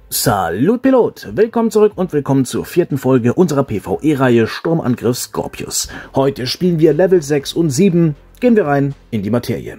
Salut Pilot, willkommen zurück und willkommen zur 4. Folge unserer PvE-Reihe Sturmangriff Scorpius. Heute spielen wir Level 6 und 7, gehen wir rein in die Materie.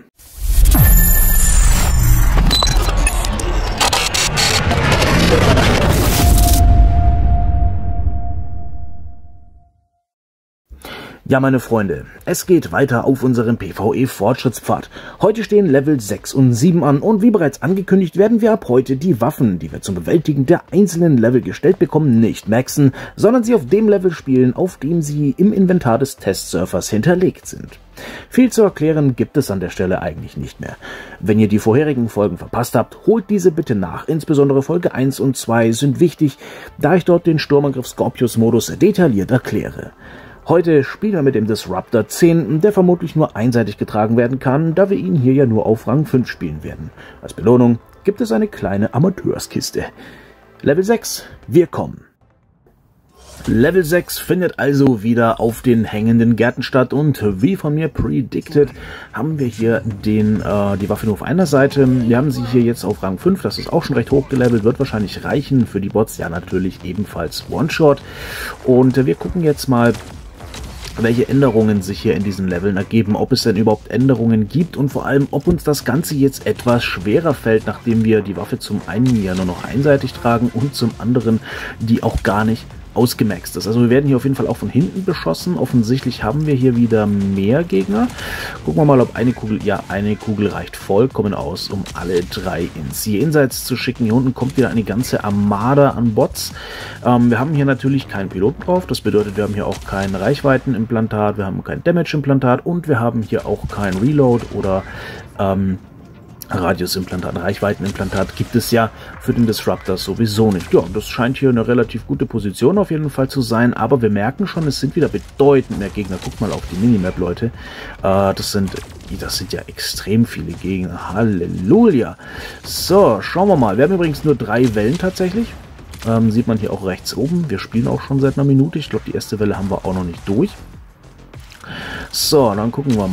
Ja, meine Freunde, es geht weiter auf unserem PvE-Fortschrittspfad. Heute stehen Level 6 und 7 an und wie bereits angekündigt werden wir ab heute die Waffen, die wir zum Bewältigen der einzelnen Level gestellt bekommen, nicht maxen, sondern sie auf dem Level spielen, auf dem sie im Inventar des Testsurfers hinterlegt sind. Viel zu erklären gibt es an der Stelle eigentlich nicht mehr. Wenn ihr die vorherigen Folgen verpasst habt, holt diese bitte nach. Insbesondere Folge 1 und 2 sind wichtig, da ich dort den Sturmangriff Scorpius-Modus detailliert erkläre. Heute spielen wir mit dem Disruptor 10, der vermutlich nur einseitig getragen werden kann, da wir ihn hier ja nur auf Rang 5 spielen werden. Als Belohnung gibt es eine kleine Amateurskiste. Level 6, wir kommen. Level 6 findet also wieder auf den hängenden Gärten statt und wie von mir predicted haben wir hier die Waffe nur auf einer Seite. Wir haben sie hier jetzt auf Rang 5, das ist auch schon recht hoch gelevelt, wird wahrscheinlich reichen für die Bots, ja natürlich ebenfalls One-Shot. Und wir gucken jetzt mal, welche Änderungen sich hier in diesen Leveln ergeben, ob es denn überhaupt Änderungen gibt und vor allem, ob uns das Ganze jetzt etwas schwerer fällt, nachdem wir die Waffe zum einen ja nur noch einseitig tragen und zum anderen die auch gar nicht ausgemaxt ist. Also wir werden hier auf jeden Fall auch von hinten beschossen. Offensichtlich haben wir hier wieder mehr Gegner. Gucken wir mal, ob eine Kugel, ja, eine Kugel reicht vollkommen aus, um alle drei ins Jenseits zu schicken. Hier unten kommt wieder eine ganze Armada an Bots. Wir haben hier natürlich keinen Piloten drauf. Das bedeutet, wir haben hier auch kein Reichweitenimplantat, wir haben kein Damage-Implantat und wir haben hier auch kein Reload oder Radiusimplantat, Reichweitenimplantat gibt es ja für den Disruptor sowieso nicht. Ja, das scheint hier eine relativ gute Position auf jeden Fall zu sein, aber wir merken schon, es sind wieder bedeutend mehr Gegner. Guckt mal auf die Minimap, Leute. Das sind ja extrem viele Gegner. Halleluja. So, schauen wir mal. Wir haben übrigens nur 3 Wellen tatsächlich. Sieht man hier auch rechts oben. Wir spielen auch schon seit einer Minute. Ich glaube, die erste Welle haben wir auch noch nicht durch. So, dann gucken wir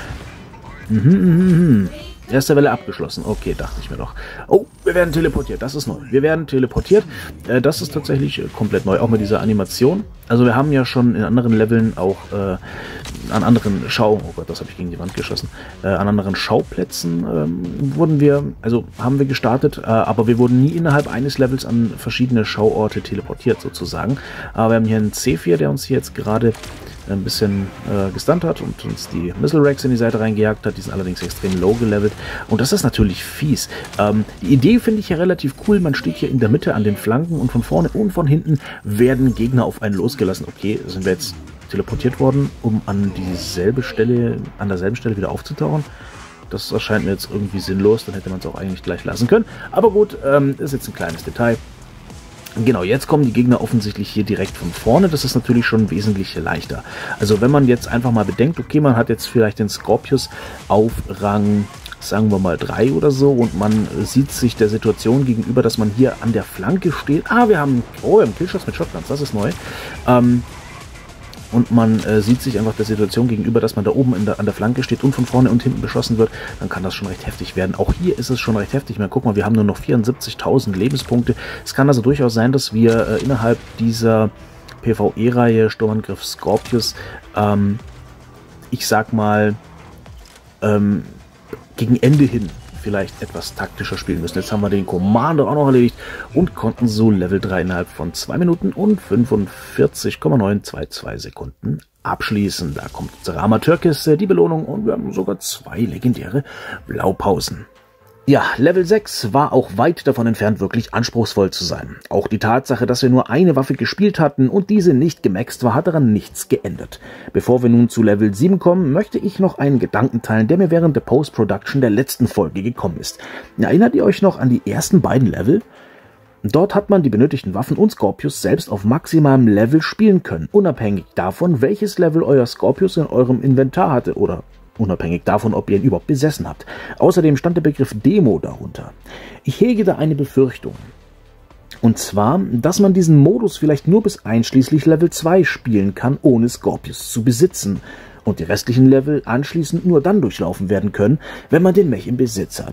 mal. Erste Welle abgeschlossen. Okay, dachte ich mir doch. Oh, wir werden teleportiert. Das ist neu. Wir werden teleportiert. Das ist tatsächlich komplett neu. Auch mit dieser Animation. Also wir haben ja schon in anderen Leveln auch an anderen oh Gott, das habe ich gegen die Wand geschossen. An anderen Schauplätzen haben wir gestartet, aber wir wurden nie innerhalb eines Levels an verschiedene Schauorte teleportiert sozusagen. Aber wir haben hier einen C4, der uns hier jetzt gerade ein bisschen gestunt hat und uns die Missile Racks in die Seite reingejagt hat. Die sind allerdings extrem low gelevelt und das ist natürlich fies. Die Idee finde ich ja relativ cool. Man steht hier in der Mitte an den Flanken und von vorne und von hinten werden Gegner auf einen losgelassen. Okay, sind wir jetzt teleportiert worden, um an derselben Stelle wieder aufzutauchen. Das erscheint mir jetzt irgendwie sinnlos. Dann hätte man es auch eigentlich gleich lassen können. Aber gut, ist jetzt ein kleines Detail. Genau, jetzt kommen die Gegner offensichtlich hier direkt von vorne. Das ist natürlich schon wesentlich leichter. Also wenn man jetzt einfach mal bedenkt, okay, man hat jetzt vielleicht den Scorpius auf Rang, sagen wir mal 3 oder so und man sieht sich der Situation gegenüber, dass man hier an der Flanke steht. Wir haben Killshots mit Shotguns, das ist neu. Und man sieht sich einfach der Situation gegenüber, dass man da oben an der Flanke steht und von vorne und hinten beschossen wird, dann kann das schon recht heftig werden. Auch hier ist es schon recht heftig. Guck mal, wir haben nur noch 74.000 Lebenspunkte. Es kann also durchaus sein, dass wir innerhalb dieser PvE-Reihe Sturmangriff Scorpius, ich sag mal, gegen Ende hin vielleicht etwas taktischer spielen müssen. Jetzt haben wir den Commander auch noch erledigt und konnten so Level 3 innerhalb von 2 Minuten und 45,922 Sekunden abschließen. Da kommt unsere Amateurkiste, die Belohnung und wir haben sogar 2 legendäre Blaupausen. Ja, Level 6 war auch weit davon entfernt, wirklich anspruchsvoll zu sein. Auch die Tatsache, dass wir nur eine Waffe gespielt hatten und diese nicht gemaxt war, hat daran nichts geändert. Bevor wir nun zu Level 7 kommen, möchte ich noch einen Gedanken teilen, der mir während der Post-Production der letzten Folge gekommen ist. Erinnert ihr euch noch an die ersten beiden Level? Dort hat man die benötigten Waffen und Scorpius selbst auf maximalem Level spielen können, unabhängig davon, welches Level euer Scorpius in eurem Inventar hatte oder unabhängig davon, ob ihr ihn überhaupt besessen habt. Außerdem stand der Begriff Demo darunter. Ich hege da eine Befürchtung. Und zwar, dass man diesen Modus vielleicht nur bis einschließlich Level 2 spielen kann, ohne Scorpius zu besitzen. Und die restlichen Level anschließend nur dann durchlaufen werden können, wenn man den Mech im Besitz hat.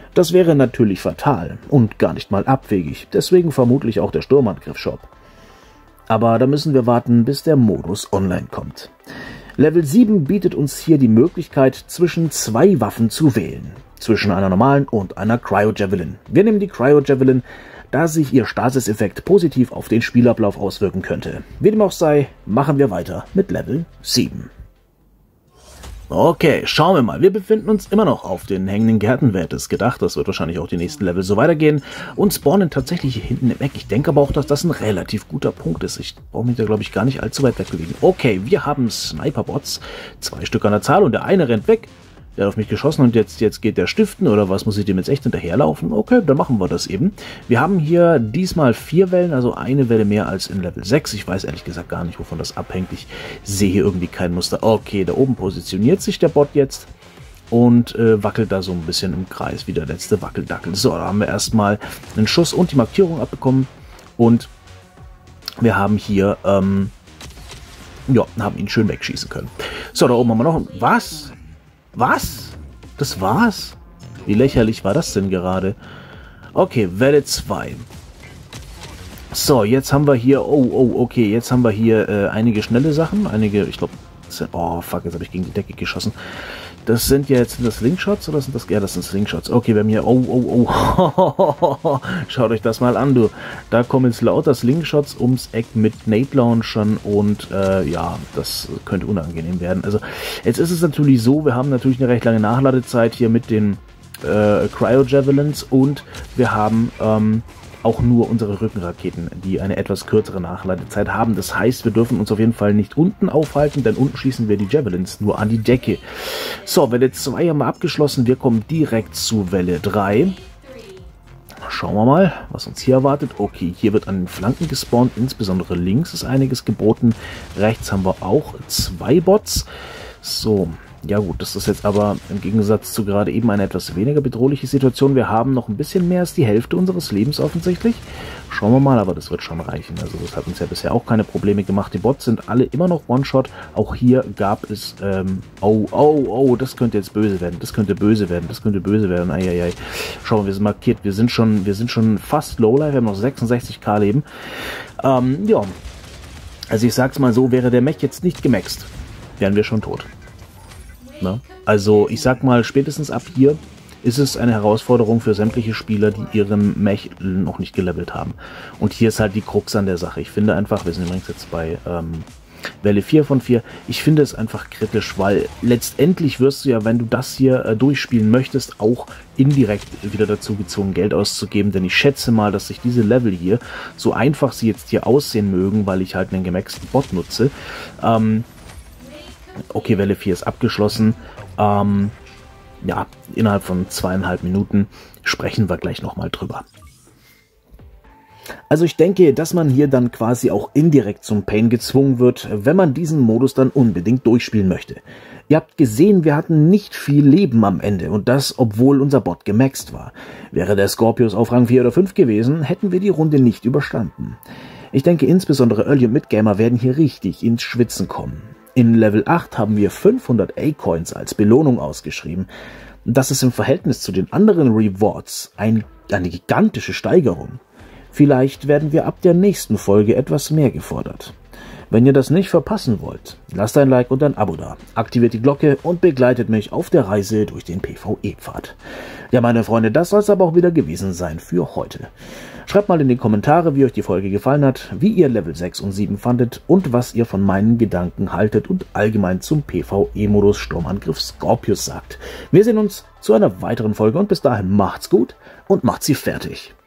Das wäre natürlich fatal und gar nicht mal abwegig, deswegen vermutlich auch der Sturmangriff-Shop. Aber da müssen wir warten, bis der Modus online kommt. Level 7 bietet uns hier die Möglichkeit, zwischen 2 Waffen zu wählen. Zwischen einer normalen und einer Cryo-Javelin. Wir nehmen die Cryo-Javelin, da sich ihr Stasis-Effekt positiv auf den Spielablauf auswirken könnte. Wie dem auch sei, machen wir weiter mit Level 7. Okay, schauen wir mal. Wir befinden uns immer noch auf den hängenden Gärten. Wer hätte es gedacht? Das wird wahrscheinlich auch die nächsten Level so weitergehen. Und spawnen tatsächlich hier hinten im Eck. Ich denke aber auch, dass das ein relativ guter Punkt ist. Ich brauche mich da, glaube ich, gar nicht allzu weit wegbewegen. Okay, wir haben Sniper-Bots. 2 Stück an der Zahl und der eine rennt weg. Der hat auf mich geschossen und jetzt geht der stiften oder was, muss ich dem jetzt echt hinterherlaufen? Okay, dann machen wir das eben. Wir haben hier diesmal 4 Wellen, also eine Welle mehr als in Level 6. Ich weiß ehrlich gesagt gar nicht, wovon das abhängt. Ich sehe hier irgendwie kein Muster. Okay, da oben positioniert sich der Bot jetzt und wackelt da so ein bisschen im Kreis, wie der letzte Wackeldackel. So, da haben wir erstmal einen Schuss und die Markierung abbekommen und wir haben hier, ja, haben ihn schön wegschießen können. So, da oben haben wir noch, was? Was? Das war's? Wie lächerlich war das denn gerade? Okay, Welle 2. So, jetzt haben wir hier... okay, jetzt haben wir hier einige schnelle Sachen. Einige, ich glaube... Oh, fuck, jetzt habe ich gegen die Decke geschossen. Das sind ja jetzt das Slingshots oder sind das... Ja, das sind Slingshots. Okay, wir haben hier... Schaut euch das mal an, du. Da kommen jetzt lauter Slingshots ums Eck mit Nade-Launchern und ja, das könnte unangenehm werden. Also, jetzt ist es natürlich so, wir haben natürlich eine recht lange Nachladezeit hier mit den Cryo-Javelins und wir haben auch nur unsere Rückenraketen, die eine etwas kürzere Nachladezeit haben. Das heißt, wir dürfen uns auf jeden Fall nicht unten aufhalten, denn unten schießen wir die Javelins nur an die Decke. So, Welle 2 haben wir abgeschlossen. Wir kommen direkt zu Welle 3. Schauen wir mal, was uns hier erwartet. Okay, hier wird an den Flanken gespawnt, insbesondere links ist einiges geboten. Rechts haben wir auch 2 Bots. So, ja gut, das ist jetzt aber im Gegensatz zu gerade eben eine etwas weniger bedrohliche Situation. Wir haben noch ein bisschen mehr als die Hälfte unseres Lebens offensichtlich. Schauen wir mal, aber das wird schon reichen. Also das hat uns ja bisher auch keine Probleme gemacht. Die Bots sind alle immer noch One-Shot. Auch hier gab es... das könnte jetzt böse werden. Das könnte böse werden. Das könnte böse werden. Eieiei. Schauen wir, wir sind markiert. Wir sind schon fast Lowlife. Wir haben noch 66k Leben. Ja. Also ich sag's mal so, wäre der Mech jetzt nicht gemaxt, wären wir schon tot. Ne? Also ich sag mal, spätestens ab hier ist es eine Herausforderung für sämtliche Spieler, die ihren Mech noch nicht gelevelt haben. Und hier ist halt die Krux an der Sache. Ich finde einfach, wir sind übrigens jetzt bei Welle 4 von 4, ich finde es einfach kritisch, weil letztendlich wirst du ja, wenn du das hier durchspielen möchtest, auch indirekt wieder dazu gezwungen, Geld auszugeben, denn ich schätze mal, dass sich diese Level hier, so einfach sie jetzt hier aussehen mögen, weil ich halt einen gemaxten Bot nutze, okay, Welle 4 ist abgeschlossen. Ja, innerhalb von 2,5 Minuten sprechen wir gleich nochmal drüber. Also ich denke, dass man hier dann quasi auch indirekt zum Pain gezwungen wird, wenn man diesen Modus dann unbedingt durchspielen möchte. Ihr habt gesehen, wir hatten nicht viel Leben am Ende und das, obwohl unser Bot gemaxt war. Wäre der Scorpius auf Rang 4 oder 5 gewesen, hätten wir die Runde nicht überstanden. Ich denke, insbesondere Early- und Mid-Gamer werden hier richtig ins Schwitzen kommen. In Level 8 haben wir 500 A-Coins als Belohnung ausgeschrieben. Das ist im Verhältnis zu den anderen Rewards eine gigantische Steigerung. Vielleicht werden wir ab der nächsten Folge etwas mehr gefordert. Wenn ihr das nicht verpassen wollt, lasst ein Like und ein Abo da, aktiviert die Glocke und begleitet mich auf der Reise durch den PvE-Pfad. Ja, meine Freunde, das soll es aber auch wieder gewesen sein für heute. Schreibt mal in die Kommentare, wie euch die Folge gefallen hat, wie ihr Level 6 und 7 fandet und was ihr von meinen Gedanken haltet und allgemein zum PvE-Modus Sturmangriff Scorpius sagt. Wir sehen uns zu einer weiteren Folge und bis dahin macht's gut und macht sie fertig.